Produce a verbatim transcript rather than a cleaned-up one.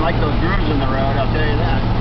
like those grooves in the road, I'll tell you that.